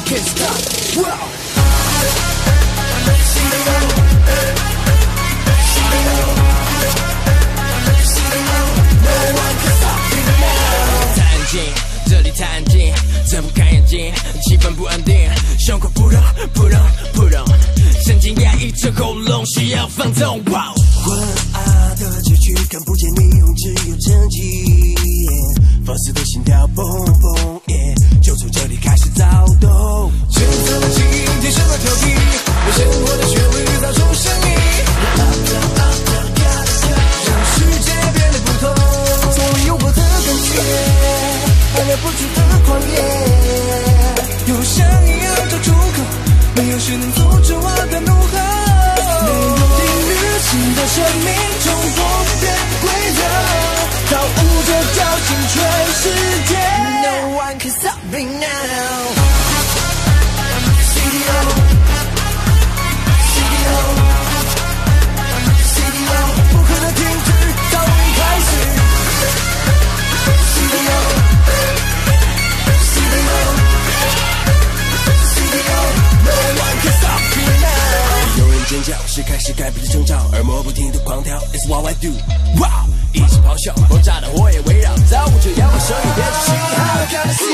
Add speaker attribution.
Speaker 1: can't stop. Wow. No one can stop me now. 太安静，这里太安静，睁不开眼睛，气氛不安定，胸口扑通扑通扑通，神经压抑着喉咙，需要放纵。哇！昏暗的街区看不见霓虹，只有沉寂，放肆的心跳蹦蹦，就从这里开始躁动。橙色的记忆，天生的调皮，为生活的旋律造出声音，让世界变得不同。从未有过的感觉，按捺不住的狂野，有声音要找出口，没有谁能阻止我的怒吼。没有定律，新的生命中不变规则，造物者叫醒全世界。No one can stop me now. CDO, CDO, CDO， 不可能停止，早已开始。CDO, CDO, CDO, no one can stop me now。 有人尖叫，是开始改变的征兆，耳膜不停地狂跳 ，It's what I do。哇，一起咆哮，爆炸的火焰围绕，造物者要把声音变成信号。